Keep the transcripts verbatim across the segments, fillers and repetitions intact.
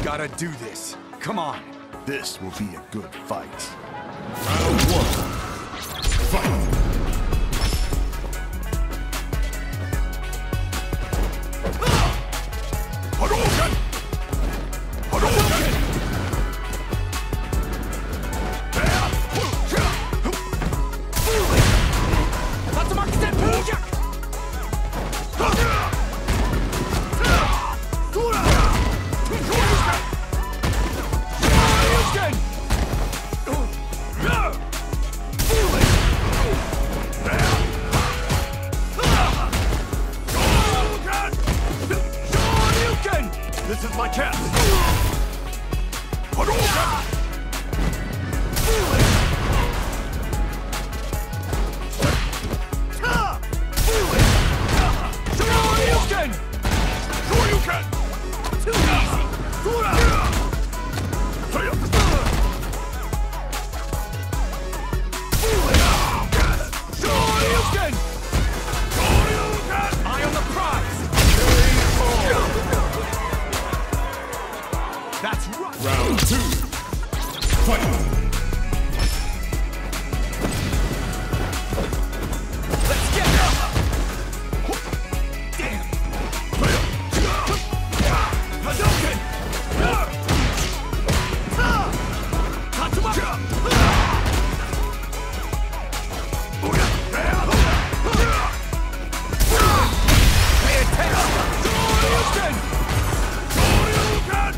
Gotta do this. Come on. This will be a good fight. Round one. Fight! Hadouken! Hadouken! This is my chance! Hadouken! Shoryuken! Shoryuken! Too easy! Shoryuken! Shoryuken! Eye on the prize! That's right! Round two! Fight! Let's get it! Damn! Hadouken! Tatsumaki! Pay attention! Shoryuken! Shoryuken!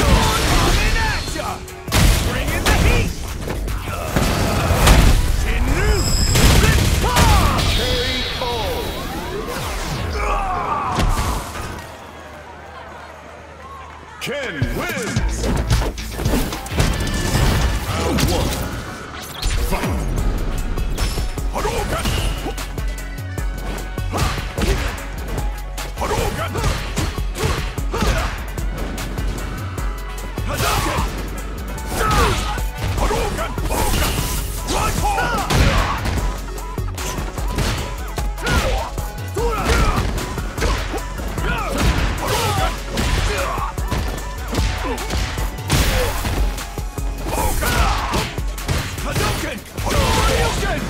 Bring in the heat! Shinru! K O! Ken wins! Round one. Fight! Hadouken! Hadouken! Hadouken! Hadouken! Right hold! Hadouken! Hadouken!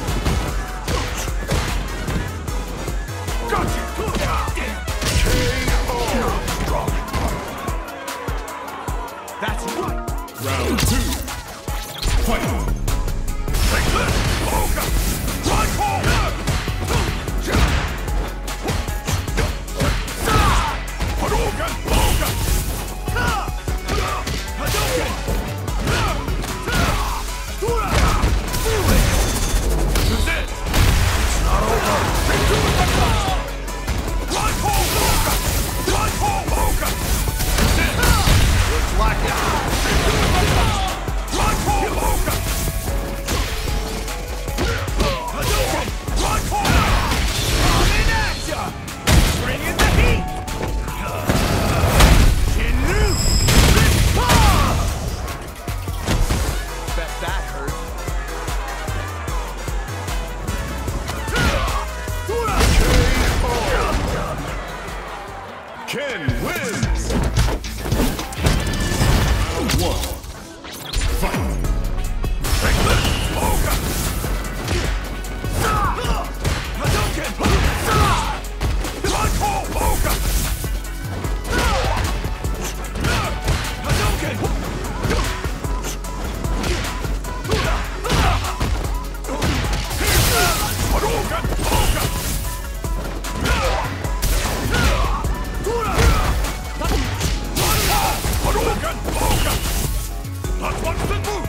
Gotcha! K O! That's right! Round two! Fight! Take this! Hadouken! Right hold! Hadouken! Hadouken! Hadouken! This is it! It's not over! Take two with the right hold! Hadouken! Right hold! Hadouken! This is it! Looks like it! Take two with the right hold! Hadouken! Hadouken! Right hold! Coming at ya! Bring in the heat! Shinru! Bet that hurt. Ken wins! Round one. Fight! Take this! Hadouken! Hadouken! Right hold! Hadouken! Hadouken! Hadouken! Hadouken! Hadouken! Hadouken! Let's watch the move!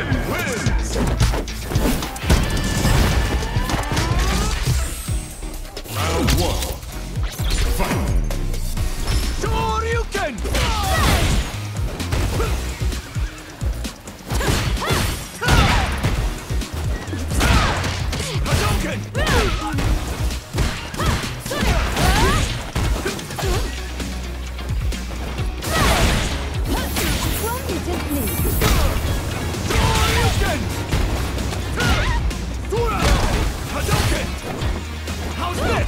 Ken wins! Round one. Fight! Shoryuken! Hadouken! Shoryuken! Hadouken! How's this?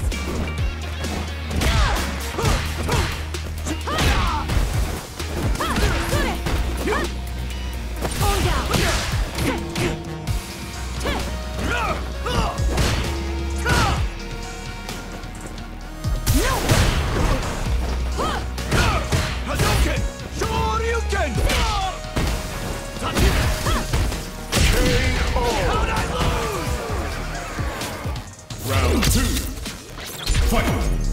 Hadouken! Shoryuken! K O! How'd I lose? Round two. Fight!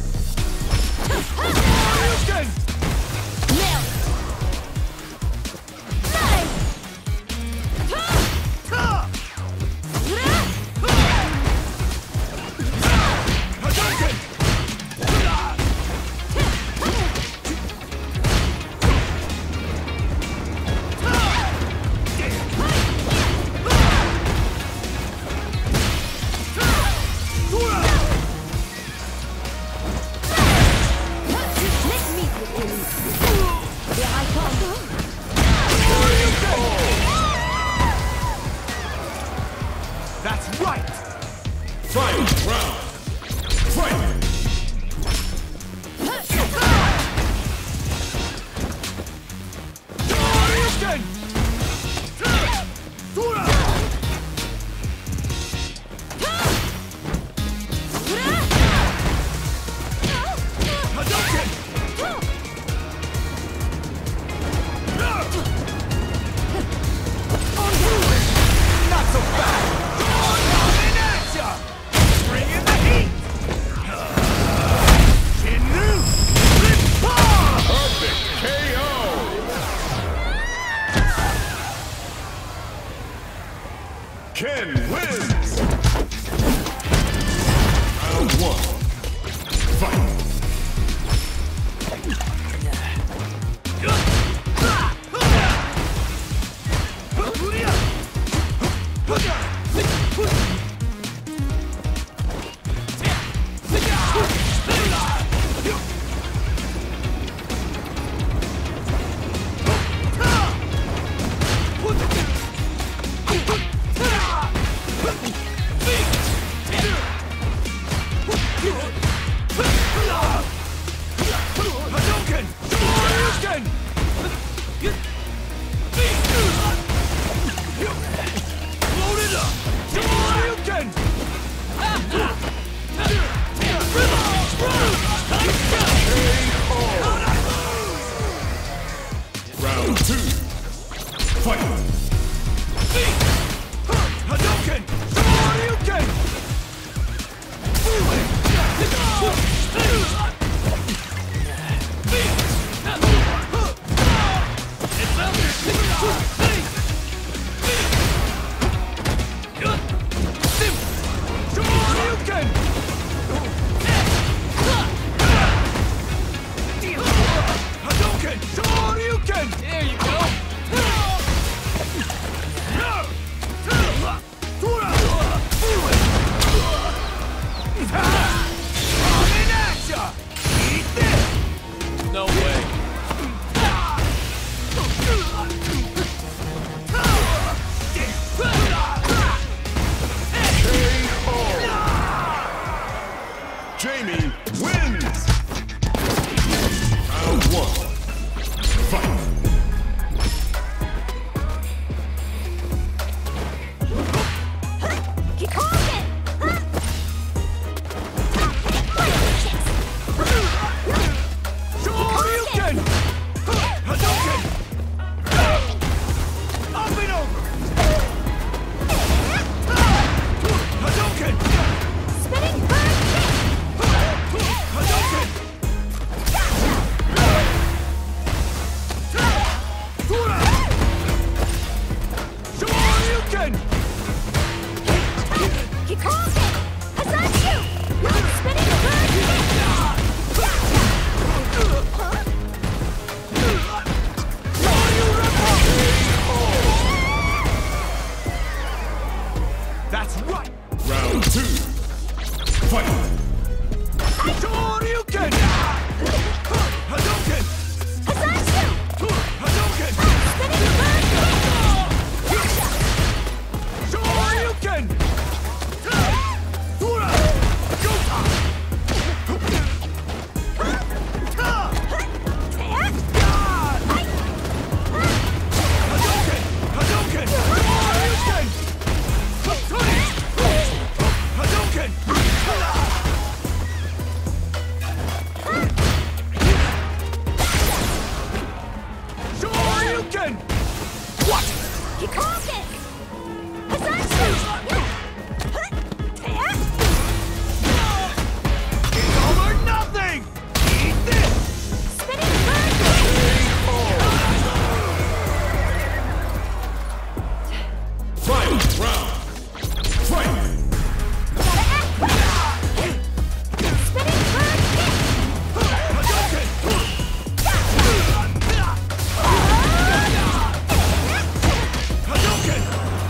Shoryuken! Hadouken! That's right! Fight round! Fight! Shoryuken! Hadouken! Not so fast! Coming at ya! Bring in the heat! Kinnu! Rippa! Perfect K O! Ken wins! Round one. Fight! Hadouken! That's right! Round two. Fight! Shoryuken! Hadouken! Hazanshu! Hadouken! Spinning bird kick! Shoryuken! Tura! Gota! Hadouken! Hadouken! Shoryuken! Hadouken! Shoryuken! What? Kikoken! Hazanshu! It's all or nothing! Eat this! Spinning bird kick! Final round. Fight! Gotta act quick! Spinning bird kick! Hadouken! Hadouken!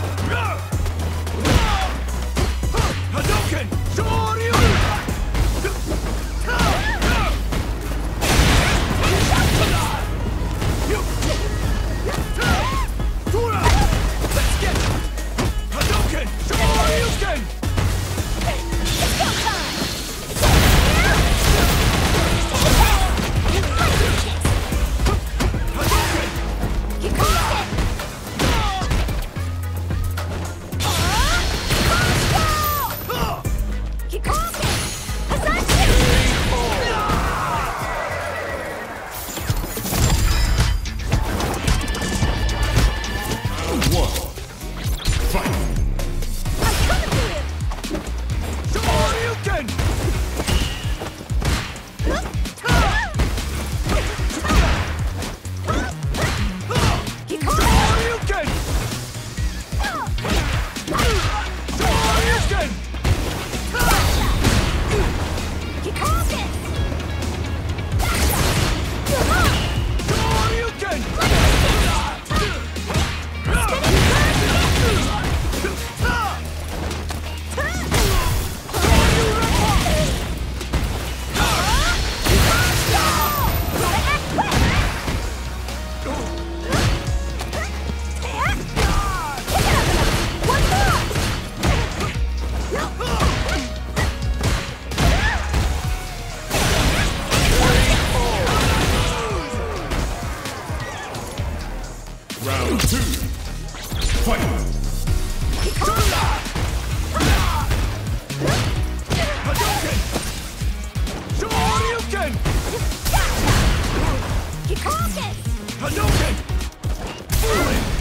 Hadouken! Shoryuken! Tura! Let's get it! Hadouken! Shoryuken! It's go time! Hadouken! Kikoken! Kikoken! Hazanshu! Round one. Fight! I'm coming for you! Shoryuken! Kikoken! Shoryuken! Shoryuken! Kikoken! Shoryuken! Round two. Fight! Hadouken! Shoryuken! Kikoken! Hadouken!